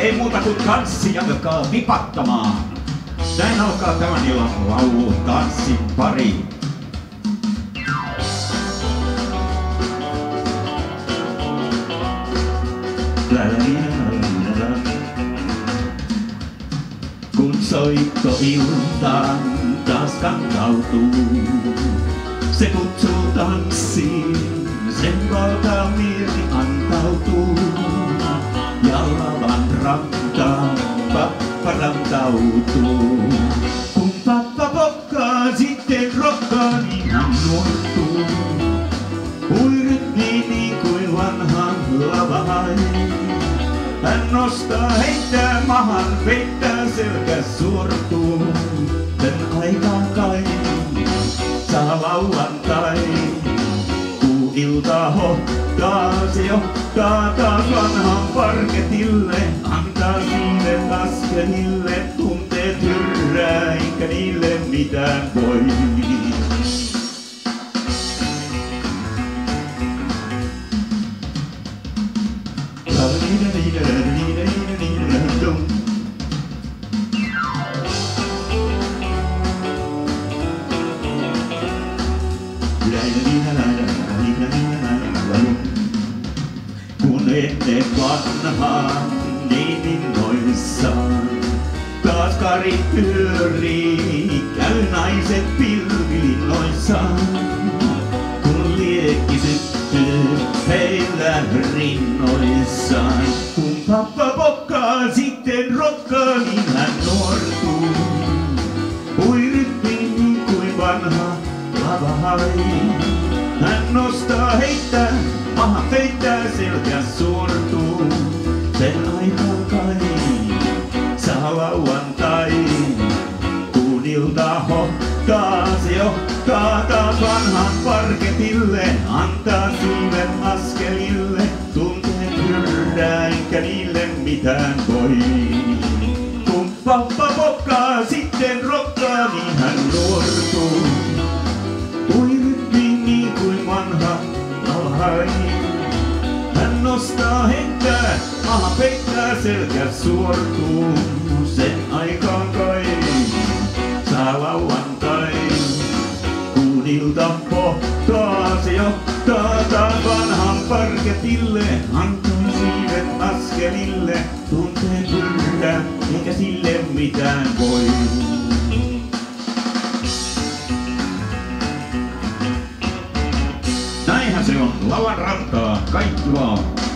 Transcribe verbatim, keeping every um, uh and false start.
ei muuta kuin tanssi jatkaa vipattamaan. Näin alkaa tämän illan laulu tanssin pari. Kun soitto iltaan taas kantautuu, se kutsuu tanssiin, sen valtamieli antautuu. Ja lavan rantaan pappa rantautuu. Kun pappa pokkaa, sitten rokkaa, niin hän nuortuu. Ui rytmi niin kuin vanha lavahai. Hän nostaa, heittää mahan, peittää selkä suortuu. Sen aikaan kai saa lauantai. Kuu ilta hohtaa, se johtaa taas vanhan parketille. Antaa siivet askelille, tunteet hyrrää, eikä niille mitään voi. Kun ennen vanhaan niin innoissaan taas kari pyörii, käy naiset pilvilinnoissaan. Kun liekki syttyy heillä rinnoissaan. Kun pappa pokkaa, sitten rokkaa, niin hän nuortuu. Ui rytmi niin kuin vanha lavahai. Hän nostaa, heittää, maha peittää, selkä suortuu. Sen aikaan kai saa lauantai. Kuun ilta hohtaa, se johtaa taas vanhan parketille. Antaa siivet askelille, tunteet hyrrää, eikä niille mitään voi. Kun pappa pokkaa, sitten rokkaa, niin hän nuortuu. Ui rytmi niin kuin vanha lavahai. Hän nostaa, heittää, maha peittää, selkä suortuu. Sen aikaan kai saa lauantai. Kuun ilta pohtaa, se johtaa taas vanhan parketille. Antaa siivet askelille, tunteet hyrrää, eikä sille mitään voi. Näinhän se on, lavan rantaa, kaikki vaan.